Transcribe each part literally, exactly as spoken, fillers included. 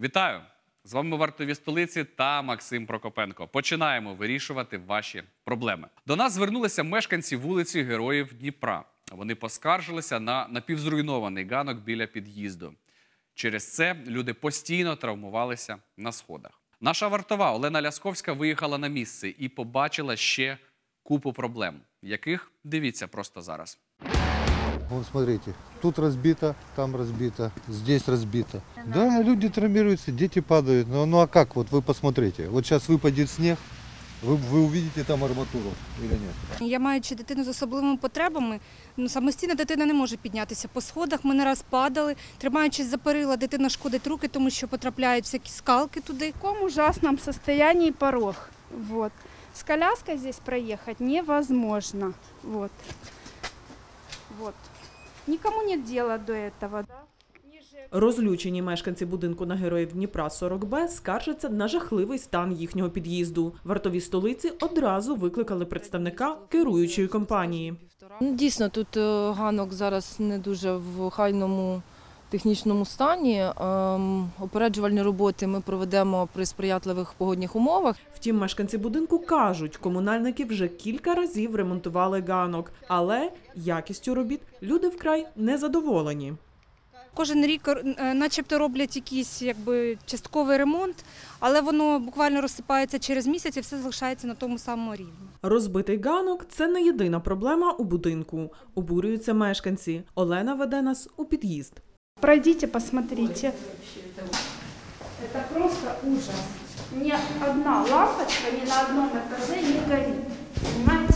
Вітаю! З вами «Вартові столиці» та Максим Прокопенко. Починаємо вирішувати ваші проблеми. До нас звернулися мешканці вулиці Героїв Дніпра. Вони поскаржилися на напівзруйнований ганок біля під'їзду. Через це люди постійно травмувалися на сходах. Наша вартова Олена Лясковська виїхала на місце і побачила ще купу проблем, яких дивіться просто зараз. Вот смотрите, тут разбито, там разбито, здесь разбито. Да, люди травмируются, дети падают. Ну, ну а как? Вот вы посмотрите. Вот сейчас выпадет снег, вы, вы увидите там арматуру или нет? Я, маючи дитину з особливими потребами, ну, самостійно дитина не може піднятися по сходах. Ми не раз падали, тримаючись за перила, дитина шкодить руки, тому що потрапляють всякі скалки туди. В таком ужасном состоянии порог. Вот. С коляской здесь проехать невозможно. Вот. Вот. Никому нет дела до этого. Розлючені мешканці будинку на Героїв Дніпра сорок Б скаржаться на жахливий стан їхнього під'їзду. Вартові столиці одразу викликали представника керуючої компанії. Дійсно, тут ганок зараз не дуже в хайному технічному стані. Опереджувальні роботи ми проведемо при сприятливих погодних умовах. Втім, мешканці будинку кажуть, комунальники вже кілька разів ремонтували ганок, але якістю робіт люди вкрай незадоволені. Кожен рік начебто роблять якийсь якби, частковий ремонт, але воно буквально розсипається через місяць і все залишається на тому самому рівні. Розбитий ганок – це не єдина проблема у будинку. Обурюються мешканці. Олена веде нас у під'їзд. Пройдите, посмотрите. Это просто ужас. Ни одна лампочка ни на одном этаже не горит. Понимаете?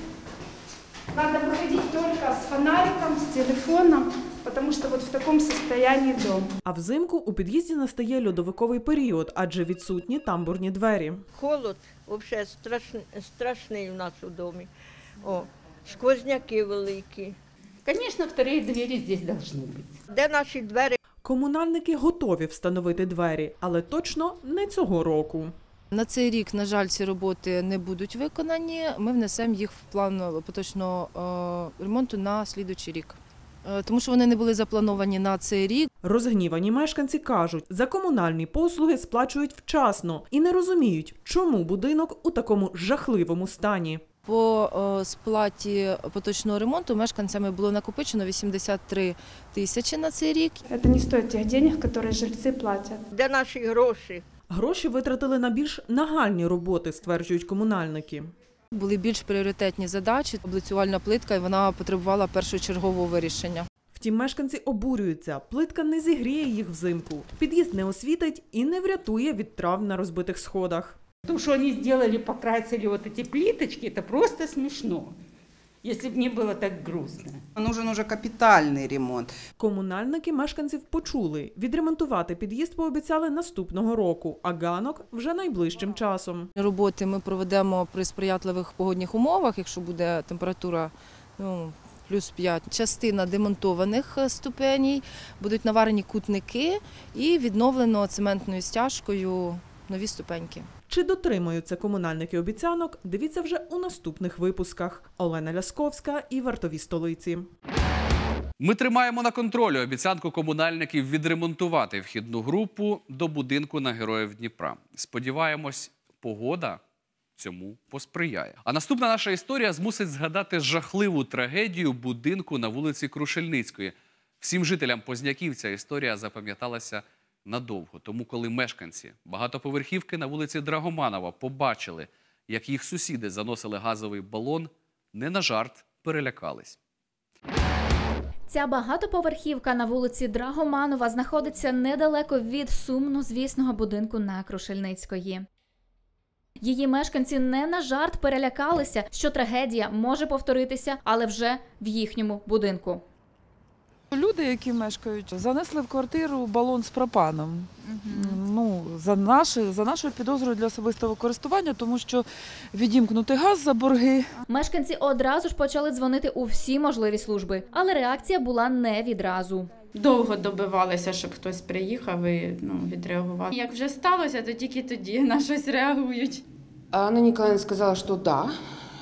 Надо выходить только с фонариком, с телефоном, потому что вот в таком состоянии дом. А взимку у під'їзді настає льодовиковий період, адже відсутні тамбурні двері. Холод взагалі страшний, страшний у нас у домі. О, сквозняки великі. Конечно, вторые двери здесь должны быть. Де наші двері? Комунальники готові встановити двері, але точно не цього року. На цей рік, на жаль, ці роботи не будуть виконані. Ми внесемо їх в план поточного ремонту на слідуючий рік. Тому що вони не були заплановані на цей рік. Розгнівані мешканці кажуть, за комунальні послуги сплачують вчасно і не розуміють, чому будинок у такому жахливому стані. По сплаті поточного ремонту мешканцями було накопичено вісімдесят три тисячі на цей рік. Это не стоит тех денег, которые жильцы платят. Де наші гроші? Гроші витратили на більш нагальні роботи, стверджують комунальники. Були більш пріоритетні задачі. Облицювальна плитка, і вона потребувала першочергового вирішення. Втім, мешканці обурюються. Плитка не зігріє їх взимку. Під'їзд не освітить і не врятує від травм на розбитих сходах. То, что они сделали, покрасили вот эти плиточки, это просто смешно, если бы не было так грустно. Нужен уже капітальний ремонт. Комунальники мешканців почули. Відремонтувати під'їзд пообіцяли наступного року, а ганок вже найближчим часом. Роботи ми проведемо при сприятливих погодних умовах, якщо буде температура ну, плюс п'ять. Частина демонтованих ступеней, будуть наварені кутники і відновлено цементною стяжкою нові ступеньки. Чи дотримуються комунальники обіцянок, дивіться вже у наступних випусках. Олена Лясковська і Вартові столиці. Ми тримаємо на контролі обіцянку комунальників відремонтувати вхідну групу до будинку на Героїв Дніпра. Сподіваємось, погода цьому посприяє. А наступна наша історія змусить згадати жахливу трагедію будинку на вулиці Крушельницької. Всім жителям Позняків ця історія запам'яталася надовго. Тому, коли мешканці багатоповерхівки на вулиці Драгоманова побачили, як їх сусіди заносили газовий балон, не на жарт перелякались. Ця багатоповерхівка на вулиці Драгоманова знаходиться недалеко від сумнозвісного будинку на Крушельницької. Її мешканці не на жарт перелякалися, що трагедія може повторитися, але вже в їхньому будинку. Люди, які мешкають, занесли в квартиру балон з пропаном. Угу. Ну, за, наші, за нашою підозрою для особистого користування, тому що відімкнути газ за борги. Мешканці одразу ж почали дзвонити у всі можливі служби, але реакція була не відразу. Довго добивалися, щоб хтось приїхав і ну, відреагував. Як вже сталося, то тільки тоді на щось реагують. Анна Николаевна сказала, что да,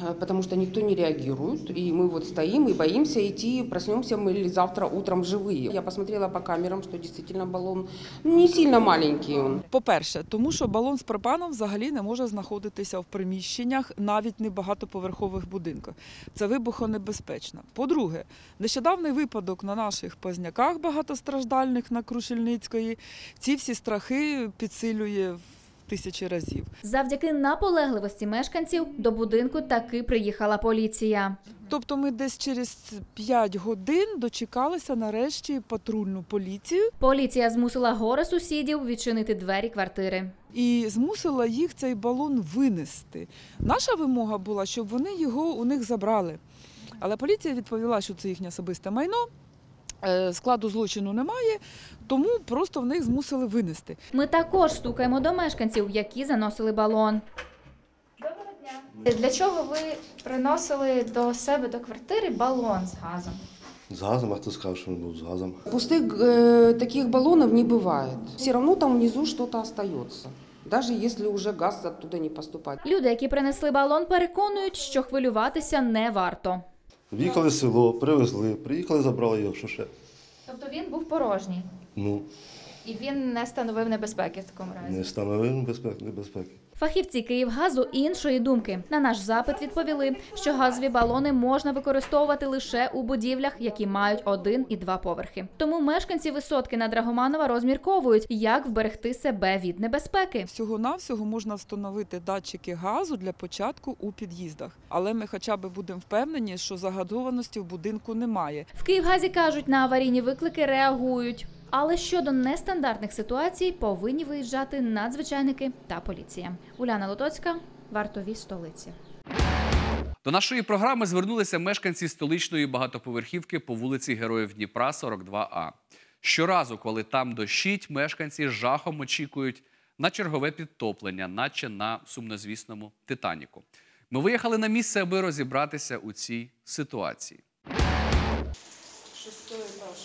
потому что никто не реагирует, и мы вот стоим и боимся идти, проснемся мы или завтра утром живые. Я посмотрела по камерам, что действительно баллон не сильно маленький он. По-перше, тому що балон з пропаном взагалі не може знаходитися в приміщеннях, навіть не багатоповерхових будинках. Це вибухонебезпечно. По-друге, нещодавний випадок на наших Позняках багатостраждальних на Крушельницької, ці всі страхи підсилює в тисячі разів. Завдяки наполегливості мешканців до будинку таки приїхала поліція. Тобто ми десь через п'ять годин дочекалися нарешті патрульну поліцію. Поліція змусила горе сусідів відчинити двері квартири. І змусила їх цей балон винести. Наша вимога була, щоб вони його у них забрали. Але поліція відповіла, що це їхнє особисте майно. Складу злочину немає, тому просто в них змусили винести. Ми також стукаємо до мешканців, які заносили балон. Доброго дня. Для чого ви приносили до себе до квартири балон з газом? З газом? А хто сказав, що він був з газом? Пустых э, таких баллонов не бывает. Все равно там внизу что-то остается. Даже если уже газ оттуда не поступает. Люди, які принесли балон, переконують, що хвилюватися не варто. В'їхали в село, привезли, приїхали, забрали його, що ще? Тобто він був порожній? Ну. І він не становив небезпеки в такому разі? Не становив небезпеки. Фахівці «Київгазу» іншої думки. На наш запит відповіли, що газові балони можна використовувати лише у будівлях, які мають один і два поверхи. Тому мешканці висотки на Драгоманова розмірковують, як вберегти себе від небезпеки. Всього-навсього можна встановити датчики газу для початку у під'їздах. Але ми хоча б будемо впевнені, що загазованості в будинку немає. В «Київгазі» кажуть, на аварійні виклики реагують. Але щодо нестандартних ситуацій повинні виїжджати надзвичайники та поліція. Уляна Лотоцька, вартові столиці. До нашої програми звернулися мешканці столичної багатоповерхівки по вулиці Героїв Дніпра, сорок два А. Щоразу, коли там дощить, мешканці з жахом очікують на чергове підтоплення, наче на сумнозвісному «Титаніку». Ми виїхали на місце, аби розібратися у цій ситуації. Шостий етаж.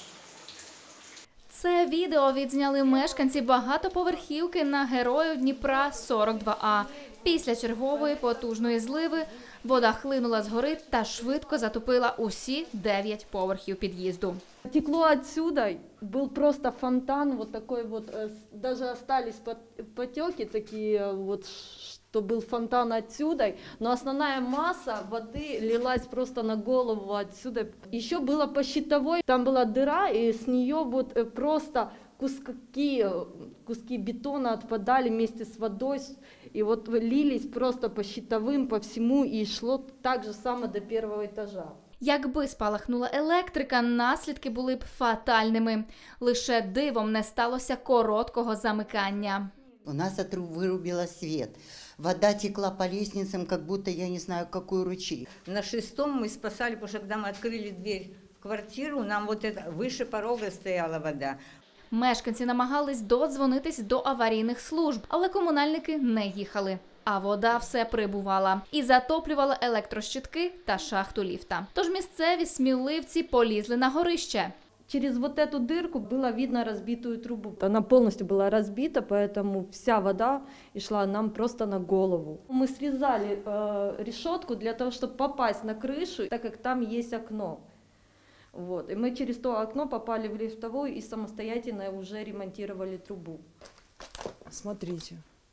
Це відео відзняли мешканці багатоповерхівки на Героїв Дніпра, сорок два А. Після чергової потужної зливи вода хлинула згори та швидко затопила усі дев'ять поверхів під'їзду. Текло отсюда, был просто фонтан, вот такой вот, даже остались потеки такие, вот, что был фонтан отсюда, но основная масса воды лилась просто на голову отсюда. Еще было по щитовой, там была дыра, и с нее вот просто куски, куски бетона отпадали вместе с водой, и вот лились просто по щитовым, по всему, и шло так же само до первого этажа. Якби спалахнула електрика, наслідки були б фатальними. Лише дивом не сталося короткого замикання. У нас вырубило свет. Вода текла по лестницам, как будто я не знаю, какой ручей. На шестом мы спасали, потому что когда мы открыли дверь в квартиру, нам вот это выше порога стояла вода. Мешканці намагались додзвонитись до аварійних служб, але комунальники не їхали. А вода все прибувала і затоплювала електрощитки та шахту ліфта. Тож місцеві сміливці полізли на горище. Через вот эту дырку было видно разбитую трубу. Она полностью была разбита, поэтому вся вода и шла нам просто на голову. Мы срезали э, решетку для того, чтобы попасть на крышу, так как там есть окно. Вот. И мы через то окно попали в лифтовую и самостоятельно уже ремонтировали трубу. Смотрите.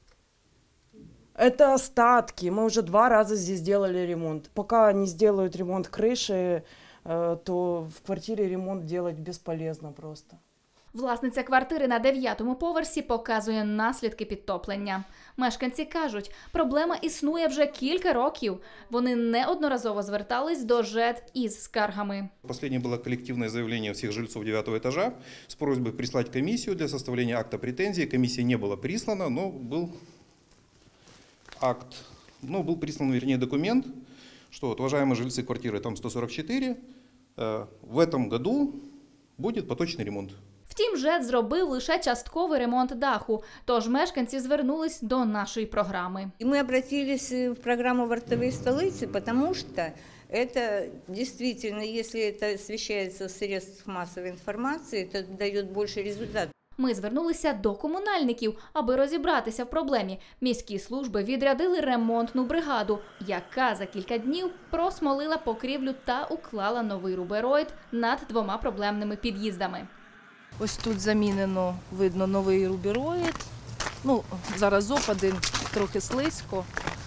Это остатки. Мы уже два раза здесь делали ремонт. Пока не сделают ремонт крыши, то в квартире ремонт делать бесполезно просто. Власниця квартири на дев'ятому поверсі показує наслідки підтоплення. Мешканці кажуть, проблема існує вже кілька років. Вони неодноразово звертались до ЖЕД із скаргами. Последнее было коллективное заявление всех жильцов девятого этажа с просьбой прислать комиссию для составления акта претензии. Комиссия не была прислана, но был акт, ну, был прислан, вернее, документ, что вот, уважаемые жильцы квартиры там сто сорок четыре, э, в этом году будет поточный ремонт. Втім, ЖЕД зробив лише частковий ремонт даху, тож мешканці звернулись до нашої програми. И мы обратились в программу «Вартовые столицы», потому что это действительно, если это освещается в средствах массовой информации, это дает больше результат. Ми звернулися до комунальників, аби розібратися в проблемі. Міські служби відрядили ремонтну бригаду, яка за кілька днів просмолила покрівлю та уклала новий рубероїд над двома проблемними під'їздами. Ось тут замінено, видно, новий рубероїд. Ну, зараз опади, трохи слизько.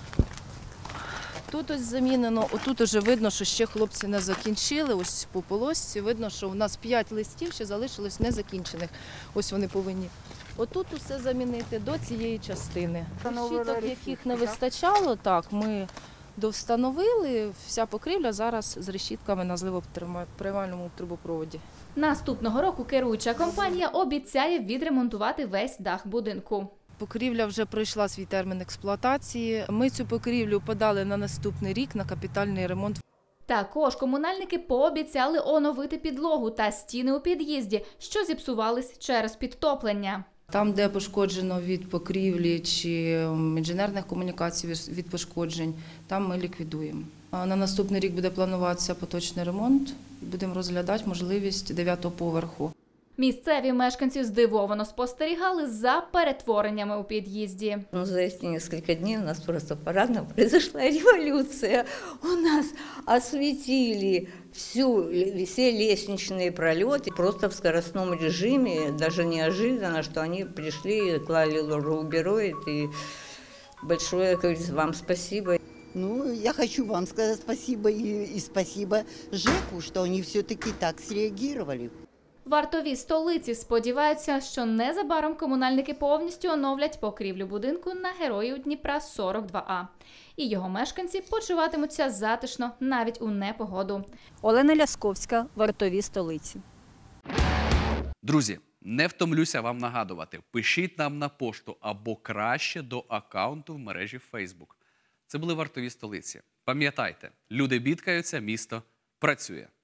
Тут ось замінено, отут вже видно, що ще хлопці не закінчили. Ось по полосці видно, що у нас п'ять листів ще залишилось незакінчених. Ось вони повинні отут усе замінити до цієї частини. Щиток, яких не вистачало, так, ми довстановили. Вся покрівля зараз з решітками на зливоприймальному трубопроводі. Наступного року керуюча компанія обіцяє відремонтувати весь дах будинку. Покрівля вже пройшла свій термін експлуатації. Ми цю покрівлю подали на наступний рік на капітальний ремонт. Також комунальники пообіцяли оновити підлогу та стіни у під'їзді, що зіпсувались через підтоплення. Там, де пошкоджено від покрівлі чи інженерних комунікацій від пошкоджень, там ми ліквідуємо. На наступний рік буде плануватися поточний ремонт. Будемо розглядати можливість дев'ятого поверху. Місцеві мешканці здивовано спостерігали за перетвореннями у під'їзді. Ну, за эти несколько дней у нас просто парадно произошла революция. У нас осветили всю, все лестничные пролеты просто в скоростном режиме. Даже неожиданно, что они пришли, клали рубероид. И большое, как говорится, вам спасибо. Ну, я хочу вам сказать спасибо и, и спасибо ЖЭКу, что они все-таки так среагировали. Вартові столиці сподіваються, що незабаром комунальники повністю оновлять покрівлю будинку на Героїв Дніпра сорок два А. І його мешканці почуватимуться затишно навіть у непогоду. Олена Лясковська, Вартові столиці. Друзі, не втомлюся вам нагадувати. Пишіть нам на пошту або краще до акаунту в мережі Facebook. Це були Вартові столиці. Пам'ятайте, люди бідкаються, місто працює.